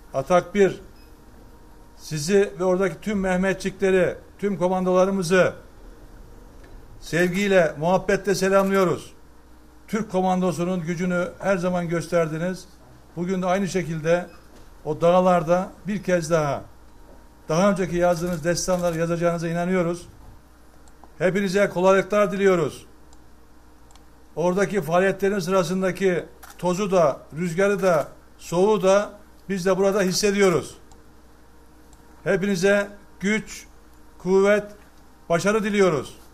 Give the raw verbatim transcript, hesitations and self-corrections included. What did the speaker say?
Atak bir, sizi ve oradaki tüm Mehmetçikleri, tüm komandolarımızı sevgiyle, muhabbetle selamlıyoruz. Türk komandosunun gücünü her zaman gösterdiniz. Bugün de aynı şekilde o dağlarda bir kez daha daha önceki yazdığınız destanları yazacağınıza inanıyoruz. Hepinize kolaylıklar diliyoruz. Oradaki faaliyetlerin sırasındaki tozu da, rüzgarı da, soğuğu da biz de burada hissediyoruz. Hepinize güç, kuvvet, başarı diliyoruz.